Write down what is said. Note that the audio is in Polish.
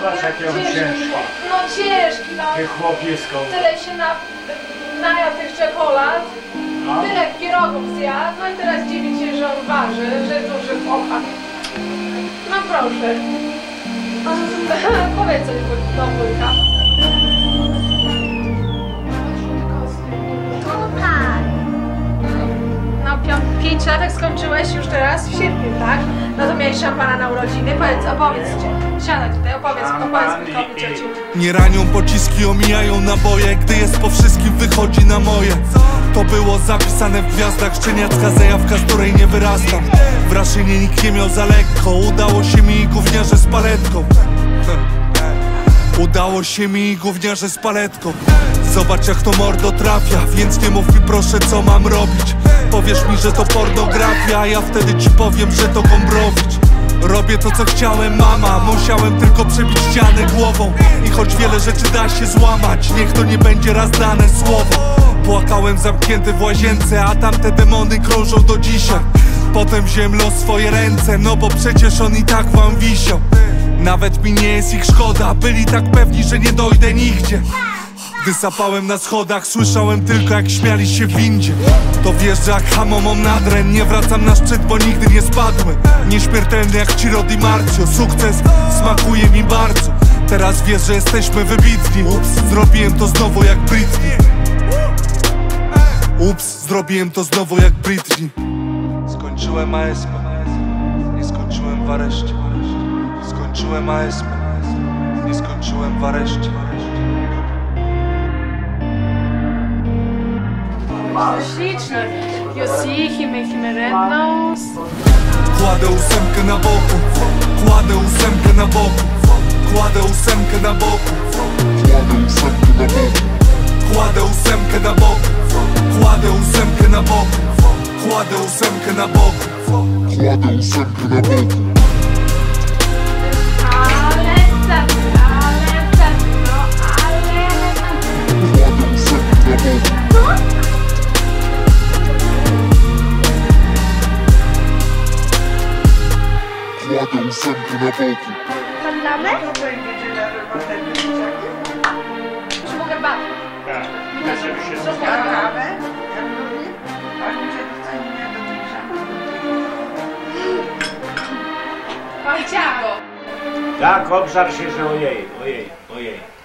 Zobacz, jakie on ciężki. No ciężki, no. Ty chłopisko. Tyle się najadł tych czekolad, No. tyle pierogów zjadł, no i teraz dziwi się, że on waży, że duży chłopak. No proszę. Powiedz coś do wujka. No 5 lat jak skończyłeś już teraz w sierpniu, tak? No to miałeś szampana na urodziny. Opowiedz, siadaj tutaj, opowiedz mi cioci. Nie ranią pociski, omijają naboje. Gdy jest po wszystkim, wychodzi na moje. To było zapisane w gwiazdach. Szczeniacka zajawka, z której nie wyrastam. W Raszynie nikt nie miał za lekko. Udało się mi gówniarze z paletką. Udało się mi gówniarze z paletką. Zobacz jak to mordo trafia, więc nie mów mi proszę co mam robić. Powiesz mi, że to pornografia, a ja wtedy ci powiem, że to Gombrowicz. Robię to co chciałem mama, musiałem tylko przebić ścianę głową. I choć wiele rzeczy da się złamać, niech to nie będzie raz dane słowo. Płakałem zamknięty w łazience, a tamte demony krążą do dzisiaj. Potem wziąłem los w swoje ręce, no bo przecież on i tak wam wisiał. Nawet mi nie jest ich szkoda, byli tak pewni, że nie dojdę nigdzie. Gdy sapałem na schodach, słyszałem tylko jak śmiali się w windzie. To wjeżdża jak hamomom nadren, nie wracam na szczyt, bo nigdy nie spadłem. Nieśmiertelny jak Ciro Di Marcio, sukces smakuje mi bardzo. Teraz wiesz, że jesteśmy wybitni. Ups, zrobiłem to znowu jak Britney. Ups, zrobiłem to znowu jak Britney. Skończyłem ASP, nie skończyłem w areszcie. Skończyłem ASP, nie skończyłem w areszcie. Śliczny. You see, him red nose. Kładę ósemkę na boku, kładę ósemkę na boku, kładę ósemkę na boku, kładę ósemkę na boku, kładę ósemkę na boku, kładę ósemkę na boku, kładę ósemkę na boku. Ale wtedy, no, ale... Kładę ósemkę na boku. Kładę ósemkę na boku. Oglądamy? Czy mogę bawić? Tak. Ja sobie się Co kawę? Pani Ciago! Tak, obżar się, że ojej, ojej, ojej.